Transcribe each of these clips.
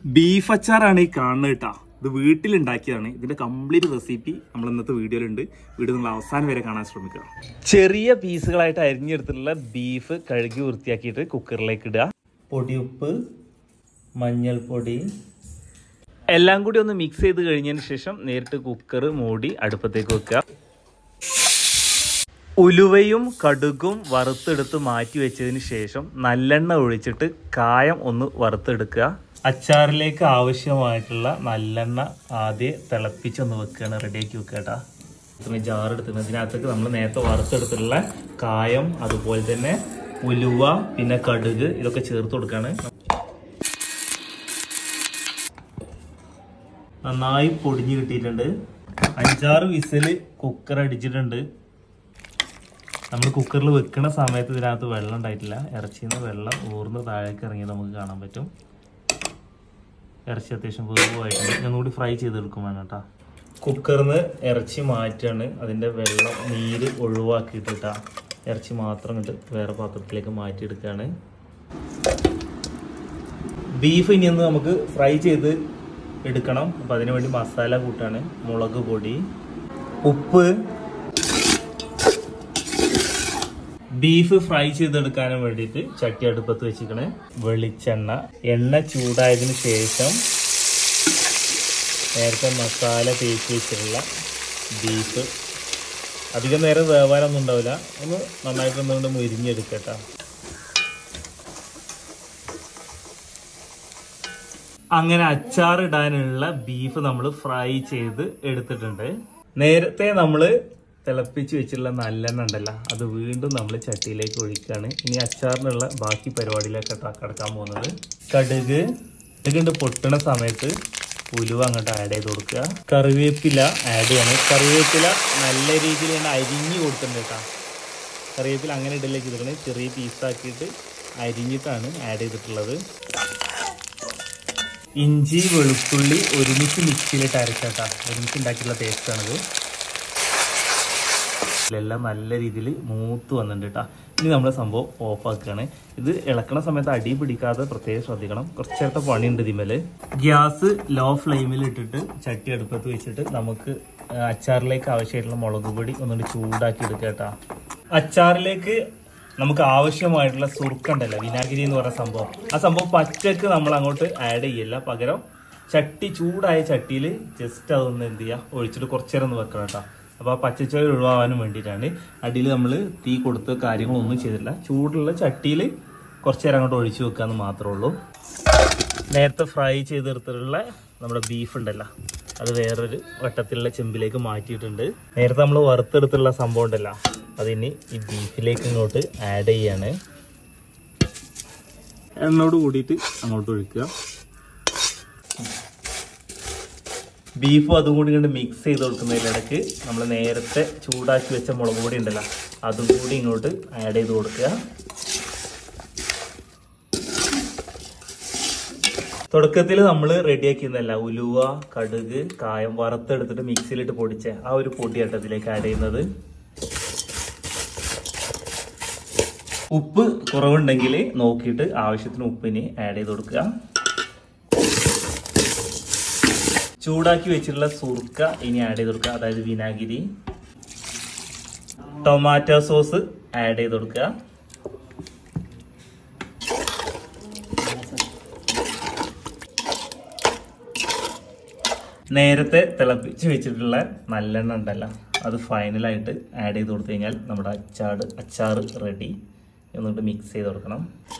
Beef അച്ചാറാണ് ഈ കാണുന്നത് കേട്ടാ. ഇത് വീട്ടിലുണ്ടാക്കിയതാണ്. ഇതിന്റെ കംപ്ലീറ്റ് റെസിപ്പി നമ്മൾ ഇന്നത്തെ വീഡിയോയിലുണ്ട്. വീഡിയോ നിങ്ങൾ അവസാനം വരെ കാണാൻ ശ്രമിക്കുക. ചെറിയ പീസുകളായിട്ട് അരിഞ്ഞെടുത്തിട്ടുള്ള ബീഫ് കഴുകി വൃത്തിയാക്കിയിട്ട് കുക്കറിലേക്ക് ഇടുക. പൊടിയുപ്പ്, മഞ്ഞൾപ്പൊടി എല്ലാം കൂടി ഒന്ന് മിക്സ് ചെയ്ത് കഴിഞ്ഞതിന് ശേഷം നേരിട്ട് കുക്കർ മൂടി അടുപ്പത്തേക്ക് വെക്കുക. ഉലുവയും കടുകും വറുത്തെടുത്ത് മാറ്റി വെച്ചതിന് ശേഷം നല്ലെണ്ണ ഒഴിച്ചിട്ട് കായം ഒന്ന് വറുത്തെടുക്കുക. അച്ചാറിലേക്ക് ആവശ്യമായിട്ടുള്ള നല്ലെണ്ണ ആദ്യം തിളപ്പിച്ചൊന്ന് വെക്കുകയാണ്, റെഡിയാക്കി വെക്കുക കേട്ടാ. ജാർ എടുത്തിട്ട് ഇതിനകത്തേക്ക് നമ്മൾ നേരത്തെ വറുത്തെടുത്തിട്ടുള്ള കായം, അതുപോലെ തന്നെ ഉലുവ, പിന്നെ കടുക് ഇതൊക്കെ ചേർത്ത് കൊടുക്കുകയാണ്. നന്നായി പൊടിഞ്ഞ് കിട്ടിയിട്ടുണ്ട്. 5-6 വിസിൽ കുക്കർ അടിച്ചിട്ടുണ്ട്. നമ്മൾ കുക്കറിൽ വെക്കുന്ന സമയത്ത് ഇതിനകത്ത് വെള്ളം ഉണ്ടായിട്ടില്ല. ഇറച്ചിയിൽ നിന്ന് വെള്ളം ഊർന്ന് താഴേക്ക് ഇറങ്ങി നമുക്ക് കാണാൻ പറ്റും. ഇറച്ചി അത്യാവശ്യം വേവായിട്ടുണ്ട്. ഒന്നുകൂടി ഫ്രൈ ചെയ്തെടുക്കും വേണം കേട്ടോ. കുക്കറിൽ നിന്ന് ഇറച്ചി മാറ്റാണ്. അതിൻ്റെ വെള്ളം നീര് ഒഴിവാക്കിയിട്ടാ ഇറച്ചി മാത്രം ഇട്ട് വേറെ പാത്രത്തിലേക്ക് മാറ്റിയെടുക്കുകയാണ്. ബീഫ് ഇനി ഒന്ന് നമുക്ക് ഫ്രൈ ചെയ്ത് എടുക്കണം. അപ്പം അതിനു വേണ്ടി മസാല കൂട്ടാണ്. മുളക് പൊടി, ഉപ്പ്, ബീഫ് ഫ്രൈ ചെയ്തെടുക്കാനും വേണ്ടിയിട്ട് ചട്ടി അടുപ്പത്ത് വെച്ചിരിക്കണേ. വെളിച്ചെണ്ണ, എണ്ണ ചൂടായതിനു ശേഷം നേരത്തെ മസാല തേച്ച് വെച്ചിട്ടുള്ള ബീഫ്, അധികം നേരം വേവാനൊന്നും ഉണ്ടാവില്ല, ഒന്ന് നന്നായിട്ടൊന്നുകൊണ്ട് മുരിഞ്ഞെടുക്കട്ടോ. അങ്ങനെ അച്ചാറിടാനുള്ള ബീഫ് നമ്മൾ ഫ്രൈ ചെയ്ത് എടുത്തിട്ടുണ്ട്. നേരത്തെ നമ്മൾ തിളപ്പിച്ച് വെച്ചിട്ടുള്ള നല്ലെണ്ണ ഉണ്ടല്ലോ, അത് വീണ്ടും നമ്മൾ ചട്ടിയിലേക്ക് ഒഴിക്കുകയാണ്. ഇനി അച്ചാറിനുള്ള ബാക്കി പരിപാടിയിലേക്ക് കടക്കാൻ പോകുന്നത്. കടുക് പൊട്ടണ സമയത്ത് ഉലുവ അങ്ങോട്ട് ആഡ് ചെയ്ത് കൊടുക്കുക. കറിവേപ്പില ആഡ് ചെയ്യണം. കറിവേപ്പില നല്ല രീതിയിൽ തന്നെ അരിഞ്ഞ് കൊടുത്തിട്ടുണ്ട് കേട്ടോ. കറിവേപ്പില അങ്ങനെ ഇടയിലേക്ക് ഇരിക്കണേ, ചെറിയ പീസാക്കിയിട്ട് അരിഞ്ഞിട്ടാണ് ആഡ് ചെയ്തിട്ടുള്ളത്. ഇഞ്ചി വെളുത്തുള്ളി ഒരുമിച്ച് മിക്സിയിലിട്ട് അരച്ചാട്ടാ, ഒരുമിച്ച് ഉണ്ടാക്കിയിട്ടുള്ള ടേസ്റ്റാണിത്. എല്ലാം നല്ല രീതിയിൽ മൂത്ത് വന്നിട്ടുണ്ട് കേട്ടോ. ഇനി നമ്മൾ സംഭവം ഓഫാക്കുകയാണ്. ഇത് ഇളക്കണ സമയത്ത് അടി പിടിക്കാതെ പ്രത്യേകം ശ്രദ്ധിക്കണം. കുറച്ച് നേരത്തെ പണിയുണ്ട് ഇതിന്മേല്. ഗ്യാസ് ലോ ഫ്ലെയിമിൽ ഇട്ടിട്ട് ചട്ടി അടുപ്പത്ത് വെച്ചിട്ട് നമുക്ക് അച്ചാറിലേക്ക് ആവശ്യമായിട്ടുള്ള മുളക് പൊടി ഒന്നുകൂടി ചൂടാക്കി എടുക്കുക കേട്ടോ. അച്ചാറിലേക്ക് നമുക്ക് ആവശ്യമായിട്ടുള്ള സുർക്കുണ്ടല്ലോ, വിനാഗിരി എന്ന് പറയുന്ന സംഭവം, ആ സംഭവം പച്ചക്ക് നമ്മൾ അങ്ങോട്ട് ആഡ് ചെയ്യില്ല. പകരം ചട്ടി ചൂടായ ചട്ടിയിൽ ജസ്റ്റ് അതൊന്ന് എന്ത് ചെയ്യുക, ഒഴിച്ചിട്ട് കുറച്ച് നേരം ഒന്ന് വെക്കണം കേട്ടോ. അപ്പോൾ ആ പച്ചച്ചോയ ഒഴിവാകാനും വേണ്ടിയിട്ടാണ്. അടിയിൽ നമ്മൾ തീ കൊടുത്ത് കാര്യങ്ങളൊന്നും ചെയ്തിട്ടില്ല. ചൂടുള്ള ചട്ടിയിൽ കുറച്ച് നേരം അങ്ങോട്ട് ഒഴിച്ചു വെക്കാമെന്ന് മാത്രമേ ഉള്ളൂ. നേരത്തെ ഫ്രൈ ചെയ്തെടുത്തിട്ടുള്ള നമ്മുടെ ബീഫ് ഉണ്ടല്ലോ, അത് വേറൊരു വട്ടത്തിലുള്ള ചെമ്പിലേക്ക് മാറ്റിയിട്ടുണ്ട്. നേരത്തെ നമ്മൾ വറുത്തെടുത്തുള്ള സംഭവം ഉണ്ടല്ലോ, അതിനി ഈ ബീഫിലേക്ക് ഇങ്ങോട്ട് ആഡ് ചെയ്യാണ്. എണ്ണയോട് കൂടിയിട്ട് അങ്ങോട്ട് ഒഴിക്കുക. ബീഫും അതും കൂടി ഇങ്ങോട്ട് മിക്സ് ചെയ്ത് കൊടുക്കുന്നതിനിടയ്ക്ക് നമ്മൾ നേരത്തെ ചൂടാക്കി വെച്ച മുളക് പൊടി ഉണ്ടല്ലോ, അതും കൂടി ഇങ്ങോട്ട് ആഡ് ചെയ്ത് കൊടുക്കുക. തുടക്കത്തിൽ നമ്മൾ റെഡിയാക്കിയെന്നല്ല, ഉലുവ, കടുക്, കായം വറുത്തെടുത്തിട്ട് മിക്സിയിലിട്ട് പൊടിച്ച ആ ഒരു പൊടിയാട്ടോ ഇതിലേക്ക് ആഡ് ചെയ്യുന്നത്. ഉപ്പ് കുറവുണ്ടെങ്കിൽ നോക്കിയിട്ട് ആവശ്യത്തിന് ഉപ്പിന് ആഡ് ചെയ്ത് കൊടുക്കുക. ചൂടാക്കി വെച്ചിട്ടുള്ള സുർക്ക ഇനി ആഡ് ചെയ്ത് കൊടുക്കുക, അതായത് വിനാഗിരി. ടൊമാറ്റോ സോസ് ആഡ് ചെയ്ത് കൊടുക്കുക. നേരത്തെ തിളപ്പിച്ച് വെച്ചിട്ടുള്ള നല്ലെണ്ണ ഉണ്ടല്ലോ, അത് ഫൈനലായിട്ട് ആഡ് ചെയ്ത് കൊടുത്തു കഴിഞ്ഞാൽ നമ്മുടെ അച്ചാർ റെഡി. എന്നിട്ട് മിക്സ് ചെയ്ത് കൊടുക്കണം.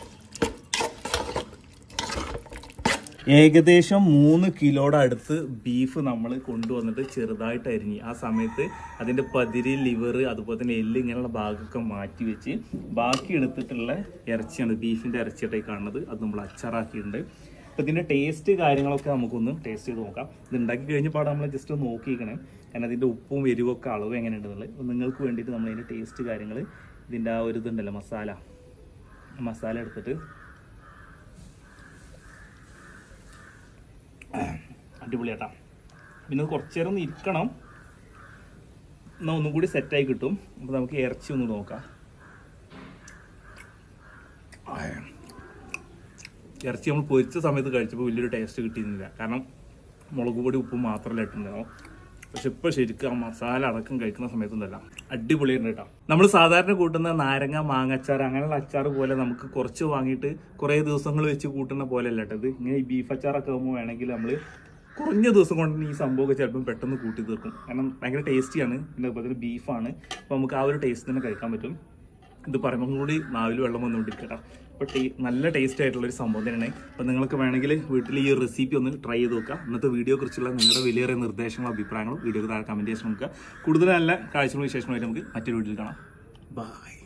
ഏകദേശം 3 കിലോയുടെ അടുത്ത് ബീഫ് നമ്മൾ കൊണ്ടുവന്നിട്ട് ചെറുതായിട്ട് അരിഞ്ഞ്, ആ സമയത്ത് അതിൻ്റെ പതിരി, ലിവർ, അതുപോലെ തന്നെ എല്ല്, ഇങ്ങനെയുള്ള ഭാഗമൊക്കെ മാറ്റി വെച്ച് ബാക്കി എടുത്തിട്ടുള്ള ഇറച്ചിയാണ്, ബീഫിൻ്റെ ഇറച്ചിയായിട്ടായി കാണുന്നത്. അത് നമ്മൾ അച്ചാറാക്കിയിട്ടുണ്ട്. അപ്പോൾ ഇതിൻ്റെ ടേസ്റ്റ് കാര്യങ്ങളൊക്കെ നമുക്കൊന്ന് ടേസ്റ്റ് ചെയ്ത് നോക്കാം. ഇത് ഉണ്ടാക്കി കഴിഞ്ഞപ്പോൾ നമ്മൾ ജസ്റ്റ് ഒന്ന് നോക്കിയിരിക്കണം, കാരണം അതിൻ്റെ ഉപ്പും എരിവൊക്കെ അളവ് എങ്ങനെയുണ്ടെന്നുള്ളത്. അപ്പോൾ നിങ്ങൾക്ക് വേണ്ടിയിട്ട് നമ്മൾ അതിൻ്റെ ടേസ്റ്റ് കാര്യങ്ങൾ, ഇതിൻ്റെ ആ ഒരു ഇതുണ്ടല്ലോ മസാല എടുത്തിട്ട് അടിപൊളിയാട്ടാ. പിന്നെ കുറച്ച് നേരം ഒന്ന് ഇരിക്കണം, എന്നാൽ ഒന്നും കൂടി സെറ്റായി കിട്ടും. അപ്പോൾ നമുക്ക് ഇറച്ചി ഒന്ന് നോക്കാം. ഇറച്ചി നമ്മൾ പൊരിച്ച സമയത്ത് കഴിച്ചപ്പോൾ വലിയൊരു ടേസ്റ്റ് കിട്ടിയിരുന്നില്ല. കാരണം മുളക് പൊടി ഉപ്പും മാത്രമല്ല ഇട്ടുണ്ടാവും. പക്ഷെ ഇപ്പോൾ ശരിക്കും ആ മസാല അടക്കം കഴിക്കുന്ന സമയത്തൊന്നല്ല അടിപൊളിയുണ്ട് കേട്ടോ. നമ്മൾ സാധാരണ കൂട്ടുന്ന നാരങ്ങ മാങ്ങച്ചാർ അങ്ങനെയുള്ള അച്ചാർ പോലെ നമുക്ക് കുറച്ച് വാങ്ങിയിട്ട് കുറേ ദിവസങ്ങൾ വെച്ച് കൂട്ടുന്ന പോലെ അല്ല കേട്ടോ ഇത്. ഇങ്ങനെ ഈ ബീഫ് അച്ചാറൊക്കെ ആകുമ്പോൾ വേണമെങ്കിൽ നമ്മൾ കുറഞ്ഞ ദിവസം കൊണ്ട് ഈ സംഭവമൊക്കെ ചിലപ്പം പെട്ടെന്ന് കൂട്ടി തീർക്കും. കാരണം ഭയങ്കര ടേസ്റ്റിയാണ്. പിന്നെ അതുപോലെ തന്നെ ബീഫാണ്. അപ്പോൾ നമുക്ക് ആ ഒരു ടേസ്റ്റ് തന്നെ കഴിക്കാൻ പറ്റും. ഇത് പറയുമ്പോൾ കൂടി നാവിൽ വെള്ളം വന്നുകൊണ്ടിരിക്കട്ടെ. അപ്പോൾ നല്ല ടേസ്റ്റ് ആയിട്ടുള്ളൊരു സംഭവം തന്നെയാണ്. അപ്പോൾ നിങ്ങൾക്ക് വേണമെങ്കിൽ വീട്ടിൽ ഈ റെസിപ്പി ഒന്ന് ട്രൈ ചെയ്ത് നോക്കുക. ഇന്നത്തെ വീഡിയോ കുറിച്ചുള്ള നിങ്ങളുടെ വലിയ നിർദ്ദേശങ്ങളും അഭിപ്രായങ്ങളും വീഡിയോക്ക് താഴെ കമൻറ്റ് ചെയ്യാൻ ശ്രമിക്കുക. കൂടുതൽ നല്ല കാഴ്ചകളും വിശേഷങ്ങളായിട്ട് നമുക്ക് മറ്റൊരു വീഡിയോയിൽ കാണാം. ബൈ.